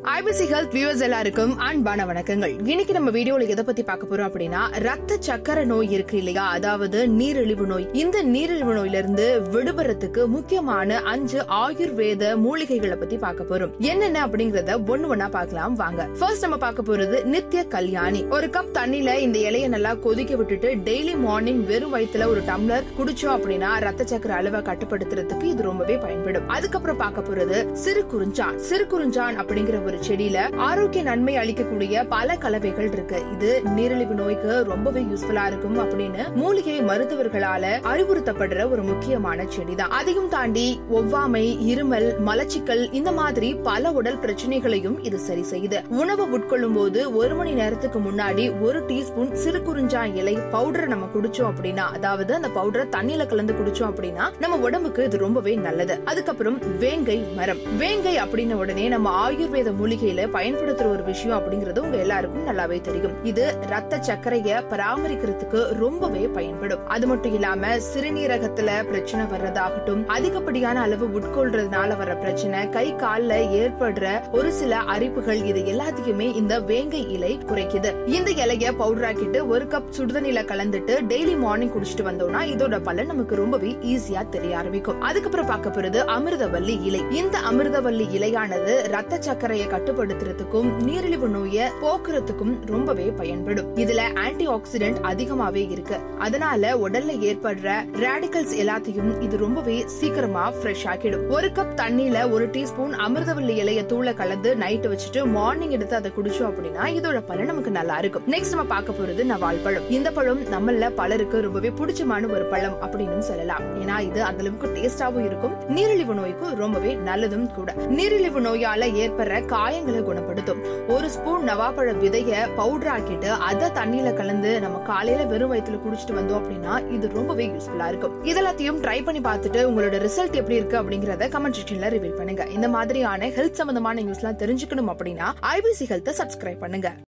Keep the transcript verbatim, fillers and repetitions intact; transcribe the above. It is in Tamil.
ஐபிசி ஹெல்த் வியூவர்ஸ் எல்லாருக்கும் அன்பான வணக்கங்கள். இன்னைக்கு நம்ம வீடியோல எதை பத்தி பார்க்க போறோம் அப்படின்னா, ரத்த சக்கர நோய் இருக்கு இல்லையா, அதாவது நீரிழிவு நோய். இந்த நீரிழிவு நோயில இருந்து விடுபடுறதுக்கு முக்கியமான அஞ்சு ஆயுர்வேத மூலிகைகளை பத்தி பார்க்க போறோம். என்னென்ன அப்படிங்கறத ஒண்ணு ஒண்ணா பார்க்கலாம் வாங்க. ஃபர்ஸ்ட் நம்ம பார்க்க போறது நித்திய கல்யாணி. ஒரு கப் தண்ணில இந்த இலையை நல்லா கொதிக்க விட்டுட்டு டெய்லி மார்னிங் வெறும் வயித்துல ஒரு டம்ளர் குடிச்சோம் அப்படின்னா ரத்த சக்கர அளவை கட்டுப்படுத்துறதுக்கு இது ரொம்பவே பயன்படும். அதுக்கப்புறம் பார்க்க போறது சிறு குறிஞ்சான். சிறு குறிஞ்சான் அப்படிங்கிற ஒரு செடியில ஆரோக்கிய நன்மை அளிக்கக்கூடிய பல கலவைகள் இருக்கு. இது நீரிழிவு நோய்க்கு ரொம்பவே யூஸ்ஃபுல்லா இருக்கும் அப்படின்னு மூலிகை மருத்துவர்களால அறிவுறுத்தப்படுற ஒரு முக்கியமான செடி தான். அதையும் தாண்டி ஒவ்வாமை, இருமல், மலச்சிக்கல் இந்த மாதிரி பல உடல் பிரச்சனைகளையும் இது சரி செய்யுது. உணவு உட்கொள்ளும் போது ஒரு மணி நேரத்துக்கு முன்னாடி ஒரு டீஸ்பூன் சிறு குறிஞ்சான் இலை பவுடரை நம்ம குடிச்சோம் அப்படின்னா, அதாவது அந்த பவுடரை தண்ணியில கலந்து குடிச்சோம் அப்படின்னா நம்ம உடம்புக்கு இது ரொம்பவே நல்லது. அதுக்கப்புறம் வேங்கை மரம். வேங்கை அப்படின்ன உடனே நம்ம ஆயுர்வேத மூலிகையில பயன்படுத்துற ஒரு விஷயம் அப்படிங்கறது உங்க எல்லாருக்கும் நல்லாவே தெரியும். இது ரத்த சர்க்கரைய பராமரிக்கிறதுக்கு ரொம்பவே பயன்படும். அது மட்டும் இல்லாம சிறுநீரகத்துல பிரச்சனை வர்றதாகட்டும், அதிகப்படியான அளவு உட்கொள்றதுனால வர பிரச்சனை, கை கால்ல ஏற்படுற ஒரு சில அரிப்புகள், இது எல்லாத்தையுமே இந்த வேங்கை இலை குறைக்குது. இந்த இலைய பவுடர் ஆக்கிட்டு ஒரு கப் சுடுதண்ணில கலந்துட்டு டெய்லி மார்னிங் குடிச்சிட்டு வந்தோம்னா இதோட பலன் நமக்கு ரொம்பவே ஈஸியா தெரிய ஆரம்பிக்கும். அதுக்கப்புறம் பார்க்க போறது அமிர்தவல்லி இலை. இந்த அமிர்தவல்லி இலையானது ரத்த சர்க்கரையை கட்டுப்படுத்துறதுக்கும் நீரிழிவு நோயை போக்குறதுக்கும் ரொம்பவே பயன்படும். இதுல ஆன்டி ஆக்சிடென்ட் அதிகமாவே இருக்கு. அதனால உடல்ல ஏற்படுற ரேடிகல்ஸ் எல்லாத்தையும் இது ரொம்பவே சீக்கிரமா ஃப்ரெஷ் ஆக்கிடும். ஒரு கப் தண்ணியில ஒரு டீஸ்பூன் அமிர்தவல்லி இலைய தூள கலந்து நைட் வச்சுட்டு மார்னிங் எடுத்து அதை குடிச்சோம் அப்படின்னா இதோட பலன் நமக்கு நல்லா இருக்கும். நெக்ஸ்ட் நம்ம பார்க்க போறது நவால் பழம். இந்த பழம் நம்மள பலருக்கு ரொம்பவே பிடிச்சமான ஒரு பழம் அப்படின்னு சொல்லலாம். ஏன்னா இது அந்த அளவுக்கு டேஸ்டாவும் இருக்கும், நீரிழிவு நோய்க்கு ரொம்பவே நல்லதும் கூட. நீரிழிவு நோயால ஏற்படுற காயங்களை குணப்படுத்தும். ஒரு ஸ்பூன் நவாப்பழ விதைய பவுடர் ஆக்கிட்டு அதை தண்ணியில கலந்து நம்ம காலையில வெறும் வயித்துல குடிச்சிட்டு வந்தோம் அப்படின்னா இது ரொம்பவே யூஸ்ஃபுல்லா இருக்கும். இதெல்லாத்தையும் ட்ரை பண்ணி பார்த்துட்டு உங்களோட ரிசல்ட் எப்படி இருக்கு அப்படிங்கறத கமெண்ட் செக்ஷன்ல ரிவீல் பண்ணுங்க. இந்த மாதிரியான ஹெல்த் சம்பந்தமான நியூஸ் எல்லாம் தெரிஞ்சுக்கணும் அப்படின்னா ஐபிசி ஹெல்த் சப்ஸ்கிரைப் பண்ணுங்க.